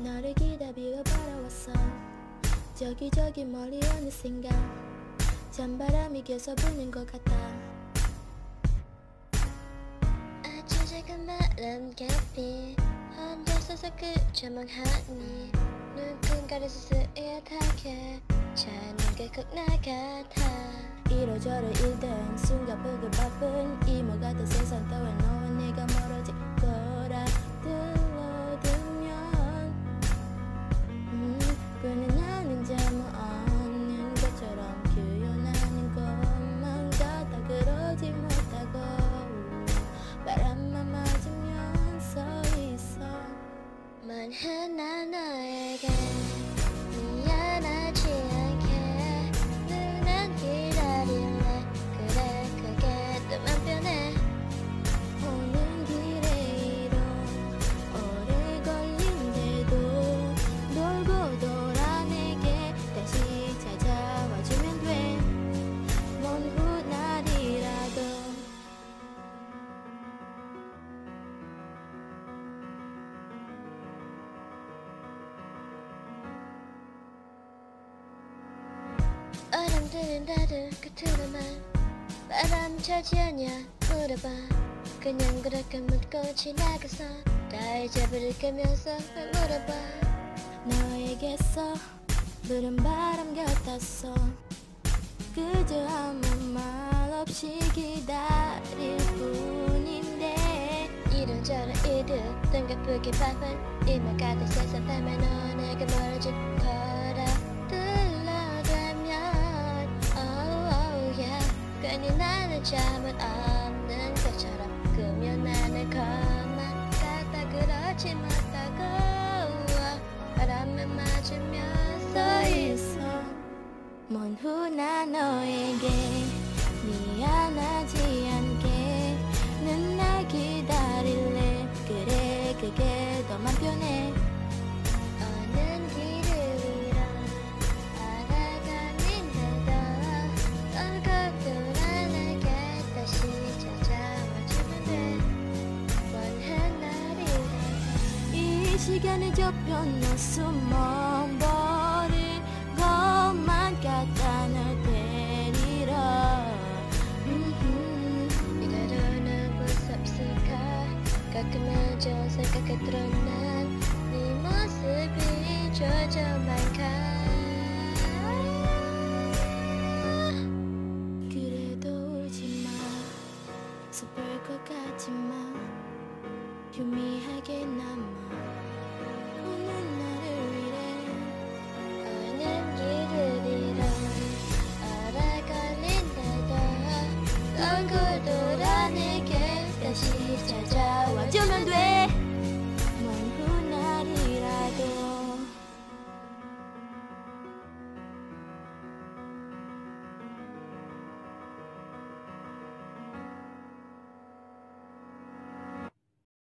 너를 기다리고 바라왔어. 저기 멀리 어느샌가 찬바람이 계속 부는 것 같아. 아주 작은 바람 깊이 혼자서서 그저 멍하니 누군가를 스스의하게 자는 게 꼭 나 같아. 이러저러 일든 순간 보고 바쁜 이모 같은 세상 따윈 너와 내가 멀어질 거라 들러두면 그는 나는 잘못 없는 것처럼 표현하는 것만 같아. 그러지 못하고 바람만 맞으면 서 있어. 만한 나 너에게 미안하지 않게 늘 난 기다릴래. 그래 그게 또 맘 편해. 오는 길에 이런 오래 걸린데도 돌고 돌아 내게 다시 찾아와주면 돼. 먼 훗날이라도. 얼음들은 다들 끝으로만 바람 차지 않냐 물어봐. 그냥 그렇게 묻고 지나가서 다 잊어버릴 거면서 왜 물어봐. 너에게서 부른 바람 같았어. 그저 아무 말 없이 기다릴 뿐인데 이런저런 일들 뜬금없게 바쁜 이모 같은 세상 때문에 너 내게 멀어질 거라 들러가면 oh yeah 괜히 나는 잘못 없는 것처럼 그며 나는 것만 같아. 그렇지 못하고 바람에 맞으면 서 있어. 먼 훗날 너에게 미안하지 않게 난 날 기다릴래. 그래 그게 더 맘 편해. 오는 길을 잃어 알아가는데도 널 돌아 내게 다시 찾아와주면 돼. 원한 날이라도 이 시간에 좁혀 너 숨어버릴 것만 같아. 널 데리러 이대로는 무섭을까. 가끔은 좀 생각해 드러난 네 모습이 조져만가. 그래도 울지마. 슬플 것 같지만 유미하게 남아. 오는 나를 위해 오는 길을 잃어 오래 걸린데도 넌 돌아 내게 다시 찾아